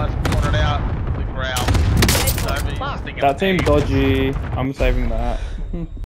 I've cornered out. I think we're out. Fuck. Thinking That seemed eight. dodgy. I'm saving that.